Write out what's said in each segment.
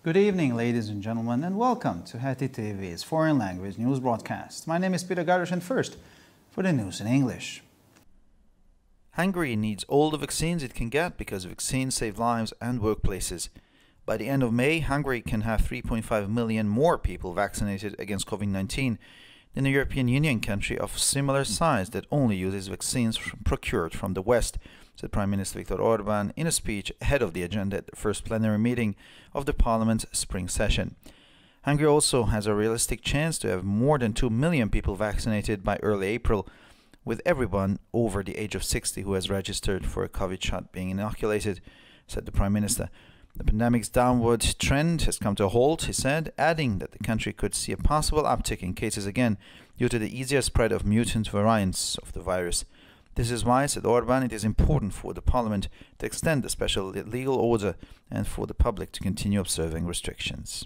Good evening, ladies and gentlemen, and welcome to Heti TV's foreign language news broadcast. My name is Peter Gardosh, and first, for the news in English. Hungary needs all the vaccines it can get because vaccines save lives and workplaces. By the end of May, Hungary can have 3.5 million more people vaccinated against COVID-19 than a European Union country of similar size that only uses vaccines procured from the West, said Prime Minister Viktor Orbán in a speech ahead of the agenda at the first plenary meeting of the Parliament's spring session. Hungary also has a realistic chance to have more than 2 million people vaccinated by early April, with everyone over the age of 60 who has registered for a COVID shot being inoculated, said the Prime Minister. The pandemic's downward trend has come to a halt, he said, adding that the country could see a possible uptick in cases again due to the easier spread of mutant variants of the virus. This is why, said Orbán, it is important for the Parliament to extend the special legal order and for the public to continue observing restrictions.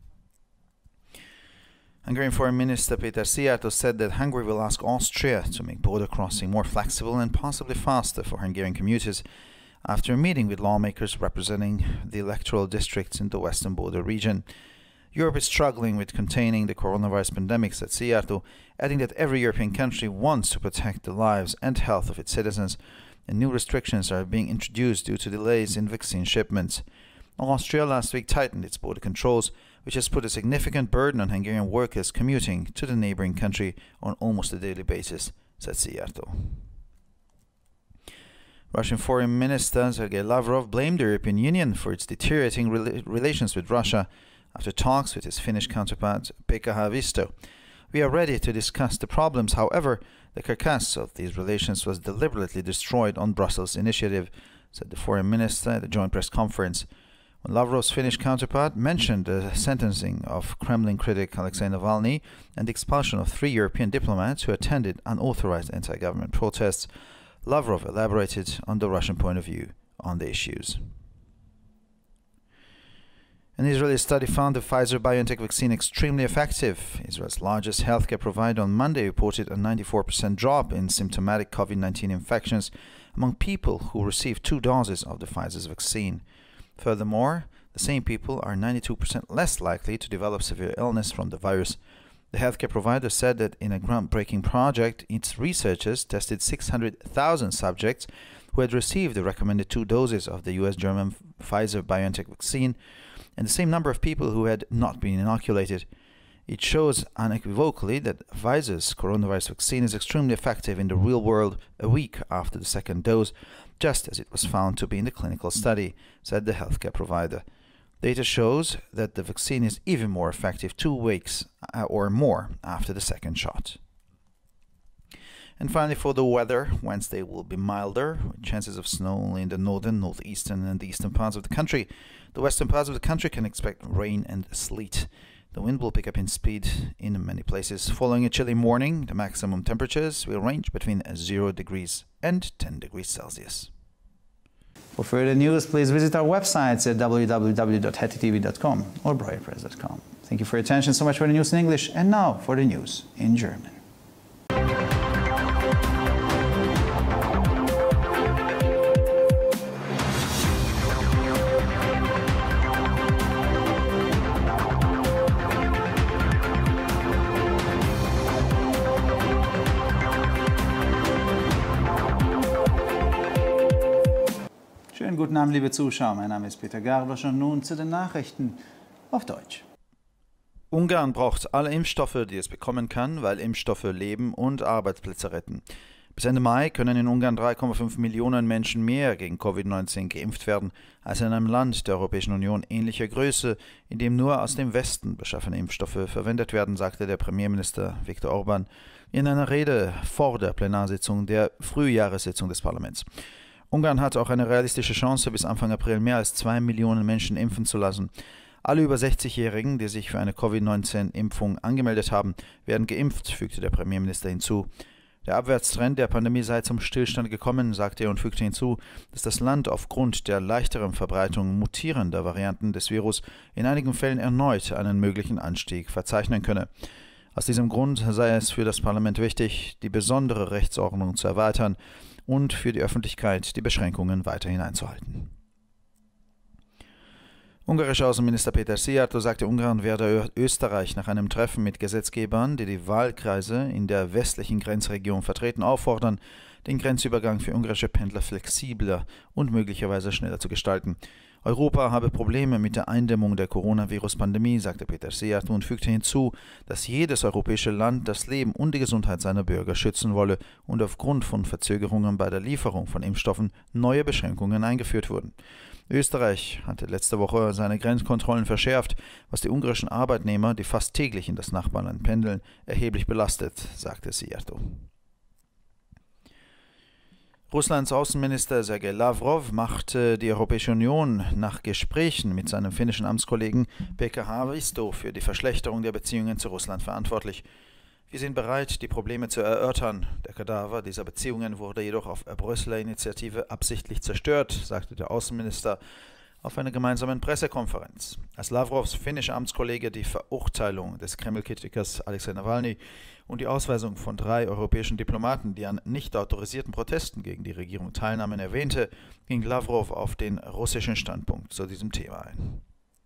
Hungarian Foreign Minister Péter Szijjártó said that Hungary will ask Austria to make border crossing more flexible and possibly faster for Hungarian commuters after a meeting with lawmakers representing the electoral districts in the western border region. Europe is struggling with containing the coronavirus pandemic, said Szijjártó, adding that every European country wants to protect the lives and health of its citizens, and new restrictions are being introduced due to delays in vaccine shipments. Austria last week tightened its border controls, which has put a significant burden on Hungarian workers commuting to the neighboring country on almost a daily basis, said Szijjártó. Russian Foreign Minister Sergei Lavrov blamed the European Union for its deteriorating relations with Russia after talks with his Finnish counterpart Pekka Haavisto. We are ready to discuss the problems, however, the carcass of these relations was deliberately destroyed on Brussels' initiative, said the Foreign Minister at a joint press conference. When Lavrov's Finnish counterpart mentioned the sentencing of Kremlin critic Alexei Navalny and the expulsion of 3 European diplomats who attended unauthorized anti-government protests, Lavrov elaborated on the Russian point of view on the issues. An Israeli study found the Pfizer-BioNTech vaccine extremely effective. Israel's largest healthcare provider on Monday reported a 94% drop in symptomatic COVID-19 infections among people who received 2 doses of the Pfizer's vaccine. Furthermore, the same people are 92% less likely to develop severe illness from the virus. The healthcare provider said that in a groundbreaking project, its researchers tested 600,000 subjects who had received the recommended 2 doses of the US-German Pfizer-BioNTech vaccine and the same number of people who had not been inoculated. It shows unequivocally that Pfizer's coronavirus vaccine is extremely effective in the real world a week after the second dose, just as it was found to be in the clinical study, said the healthcare provider. Data shows that the vaccine is even more effective 2 weeks or more after the second shot. And finally, for the weather, Wednesday will be milder, with chances of snow only in the northern, northeastern and the eastern parts of the country. The western parts of the country can expect rain and sleet. The wind will pick up in speed in many places. Following a chilly morning, the maximum temperatures will range between 0 degrees and 10 degrees Celsius. For further news, please visit our websites at www.hetitv.com or breuerpress.com. Thank you for your attention. So much for the news in English, and now for the news in German. Schönen guten Abend, liebe Zuschauer. Mein Name ist Peter Gardosh und nun zu den Nachrichten auf Deutsch. Ungarn braucht alle Impfstoffe, die es bekommen kann, weil Impfstoffe Leben und Arbeitsplätze retten. Bis Ende Mai können in Ungarn 3,5 Millionen Menschen mehr gegen Covid-19 geimpft werden, als in einem Land der Europäischen Union ähnlicher Größe, in dem nur aus dem Westen beschaffene Impfstoffe verwendet werden, sagte der Premierminister Viktor Orbán in einer Rede vor der Plenarsitzung der Frühjahressitzung des Parlaments. Ungarn hat auch eine realistische Chance, bis Anfang April mehr als 2 Millionen Menschen impfen zu lassen. Alle über 60-Jährigen, die sich für eine Covid-19-Impfung angemeldet haben, werden geimpft, fügte der Premierminister hinzu. Der Abwärtstrend der Pandemie sei zum Stillstand gekommen, sagte er und fügte hinzu, dass das Land aufgrund der leichteren Verbreitung mutierender Varianten des Virus in einigen Fällen erneut einen möglichen Anstieg verzeichnen könne. Aus diesem Grund sei es für das Parlament wichtig, die besondere Rechtsordnung zu erweitern und für die Öffentlichkeit die Beschränkungen weiterhin einzuhalten. Ungarischer Außenminister Péter Szijjártó sagte, Ungarn werde Österreich nach einem Treffen mit Gesetzgebern, die die Wahlkreise in der westlichen Grenzregion vertreten, auffordern, den Grenzübergang für ungarische Pendler flexibler und möglicherweise schneller zu gestalten. Europa habe Probleme mit der Eindämmung der Coronavirus-Pandemie, sagte Péter Szijjártó und fügte hinzu, dass jedes europäische Land das Leben und die Gesundheit seiner Bürger schützen wolle und aufgrund von Verzögerungen bei der Lieferung von Impfstoffen neue Beschränkungen eingeführt wurden. Österreich hatte letzte Woche seine Grenzkontrollen verschärft, was die ungarischen Arbeitnehmer, die fast täglich in das Nachbarland pendeln, erheblich belastet, sagte Szijjártó. Russlands Außenminister Sergei Lavrov machte die Europäische Union nach Gesprächen mit seinem finnischen Amtskollegen Pekka Haavisto für die Verschlechterung der Beziehungen zu Russland verantwortlich. Wir sind bereit, die Probleme zu erörtern. Der Kadaver dieser Beziehungen wurde jedoch auf Brüsseler Initiative absichtlich zerstört, sagte der Außenminister auf einer gemeinsamen Pressekonferenz. Als Lavrovs finnischer Amtskollege die Verurteilung des Kreml-Kritikers Alexei Nawalny und die Ausweisung von 3 europäischen Diplomaten, die an nicht autorisierten Protesten gegen die Regierung teilnahmen, erwähnte, ging Lavrov auf den russischen Standpunkt zu diesem Thema ein.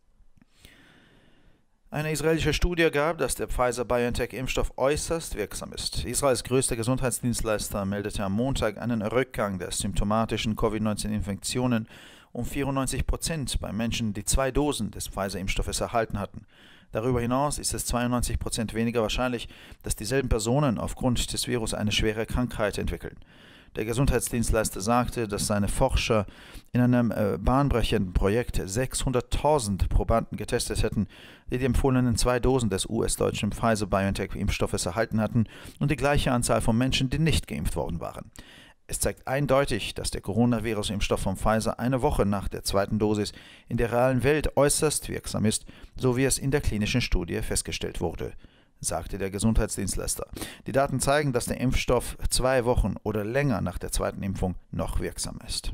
Eine israelische Studie ergab, dass der Pfizer-BioNTech-Impfstoff äußerst wirksam ist. Israels größter Gesundheitsdienstleister meldete am Montag einen Rückgang der symptomatischen Covid-19-Infektionen um 94% bei Menschen, die 2 Dosen des Pfizer-Impfstoffes erhalten hatten. Darüber hinaus ist es 92% weniger wahrscheinlich, dass dieselben Personen aufgrund des Virus eine schwere Krankheit entwickeln. Der Gesundheitsdienstleister sagte, dass seine Forscher in einem bahnbrechenden Projekt 600.000 Probanden getestet hätten, die die empfohlenen 2 Dosen des US-deutschen Pfizer-BioNTech-Impfstoffes erhalten hatten und die gleiche Anzahl von Menschen, die nicht geimpft worden waren. Es zeigt eindeutig, dass der Coronavirus-Impfstoff von Pfizer eine Woche nach der 2. Dosis in der realen Welt äußerst wirksam ist, so wie es in der klinischen Studie festgestellt wurde, sagte der Gesundheitsdienstleister. Die Daten zeigen, dass der Impfstoff 2 Wochen oder länger nach der 2. Impfung noch wirksam ist.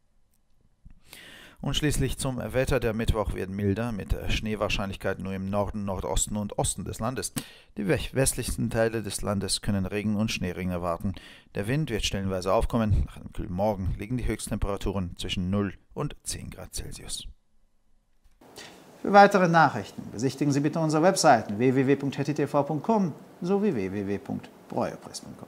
Und schließlich zum Wetter. Der Mittwoch wird milder, mit Schneewahrscheinlichkeit nur im Norden, Nordosten und Osten des Landes. Die westlichsten Teile des Landes können Regen und Schneeregen erwarten. Der Wind wird stellenweise aufkommen. Nach einem kühlen Morgen liegen die Höchsttemperaturen zwischen 0 und 10 Grad Celsius. Für weitere Nachrichten besichtigen Sie bitte unsere Webseiten www.hettitv.com sowie www.breuerpress.com.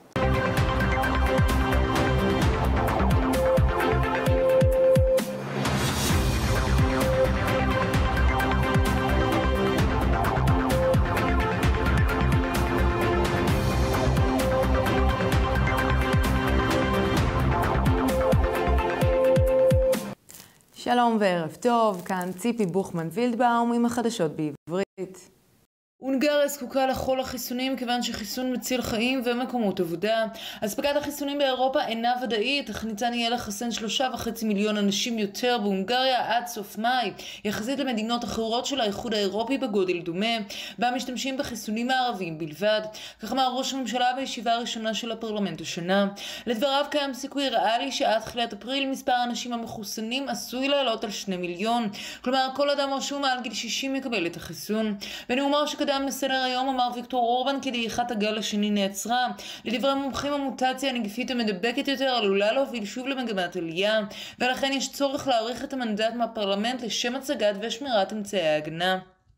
שלום וערב טוב, כאן ציפי בוכמן וילדבאום עם החדשות בעברית. הונגריה זקוקה לכל החיסונים כיוון שחיסון מציל חיים ומקומות עבודה. אספקת החיסונים באירופה אינה ודאית, אך ניתן יהיה לחסן 3.5 מיליון אנשים יותר בהונגריה עד סוף מאי, יחסית למדינות אחרות של האיחוד האירופי בגודל דומה, בה משתמשים בחיסונים הערביים בלבד. כך אמר ראש הממשלה בישיבה הראשונה של הפרלמנט השנה. לדבריו קיים סיכוי ריאלי שעד תחילת אפריל מספר האנשים המחוסנים עשוי לעלות על 2 מיליון. כלומר, כל אדם רשום מעל גיל 60 יקבל את החיסון. בנאומו שקדם לסדר היום אמר ויקטור אורבן כי דעיכת הגל השני נעצרה. לדברי מומחים, המוטציה הנגיפית המדבקת יותר עלולה להוביל שוב למגמת עלייה, ולכן יש צורך להאריך את המנדט מהפרלמנט לשם הצגת ושמירת אמצעי ההגנה.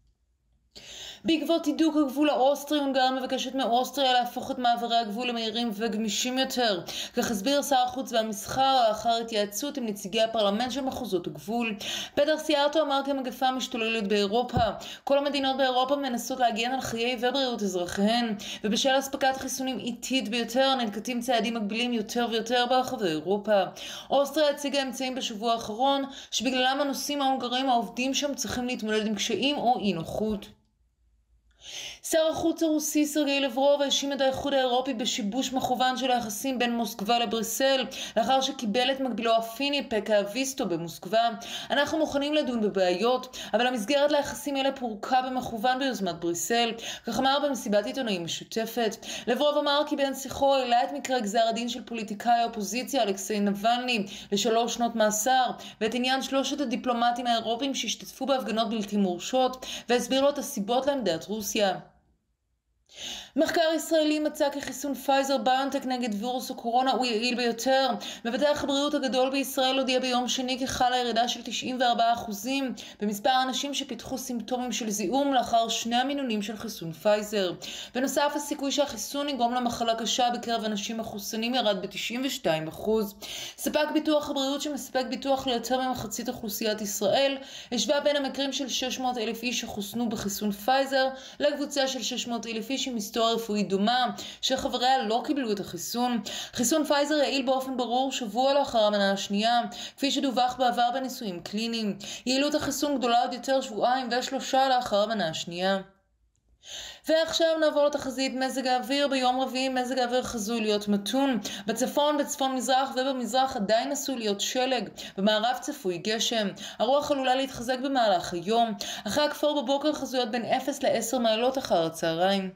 בעקבות הידוק הגבול האוסטרי, הונגריה מבקשת מאוסטריה להפוך את מעברי הגבול למהירים וגמישים יותר. כך הסביר שר החוץ והמסחר לאחר התייעצות עם נציגי הפרלמנט של מחוזות הגבול. פטר סיארטו אמר כי המגפה משתוללת באירופה. כל המדינות באירופה מנסות להגן על חיי ובריאות אזרחיהן, ובשל אספקת חיסונים איטית ביותר ננקטים צעדים מגבילים יותר ויותר ברחבי אירופה. אוסטריה הציגה אמצעים בשבוע האחרון שבגללם הנוסעים ההונגרים העובדים שם צריכים להתמודד עם קשיים או אי נוחות. שר החוץ הרוסי סרגי לברוב האשים את האיחוד האירופי בשיבוש מכוון של היחסים בין מוסקבה לבריסל, לאחר שקיבל את מקבילו הפיני פקה אביסטו במוסקבה. אנחנו מוכנים לדון בבעיות, אבל המסגרת ליחסים אלה פורקה במכוון ביוזמת בריסל, כך אמר במסיבת עיתונאים משותפת. לברוב אמר כי בן שיחו העלה את מקרה גזר הדין של פוליטיקאי האופוזיציה אלכסיי נבלני ל3 שנות מאסר, ואת עניין 3 הדיפלומטים האירופיים שהשתתפו בהפגנות בלתי מורשות, והסביר לו את הסיבות לעמדת רוסיה. מחקר ישראלי מצא כי חיסון פייזר ביונטק נגד וירוס הקורונה הוא יעיל ביותר. מבטח הבריאות הגדול בישראל הודיע ביום שני כי חלה ירידה של 94% במספר האנשים שפיתחו סימפטומים של זיהום לאחר 2 המינונים של חיסון פייזר. בנוסף, הסיכוי שהחיסון יגרום למחלה קשה בקרב אנשים מחוסנים ירד ב-92%. ספק ביטוח הבריאות שמספק ביטוח ליותר ממחצית אוכלוסיית ישראל השווה בין המקרים של 600,000 איש שחוסנו בחיסון פייזר לקבוצה של 600,000 איש עם היסטוריה רפואית דומה שחבריה לא קיבלו את החיסון. חיסון פייזר יעיל באופן ברור שבוע לאחר המנה השנייה, כפי שדווח בעבר בניסויים קליניים. יעילות החיסון גדולה עוד יותר 2-3 לאחר המנה השנייה. ועכשיו נעבור לתחזית מזג האוויר. ביום רביעי מזג האוויר חזוי להיות מתון. בצפון, בצפון מזרח ובמזרח עדיין עשוי להיות שלג. במערב צפוי גשם. הרוח עלולה להתחזק במהלך היום. אחרי הכפור בבוקר חזויות בין 0 ל-10 מעלות אחר הצהריים.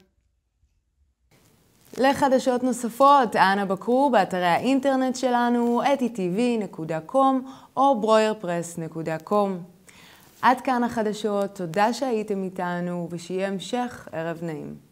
לחדשות נוספות, אנא בקרו באתרי האינטרנט שלנו etitv.com או broyerpress.com. עד כאן החדשות, תודה שהייתם איתנו ושיהיה המשך ערב נעים.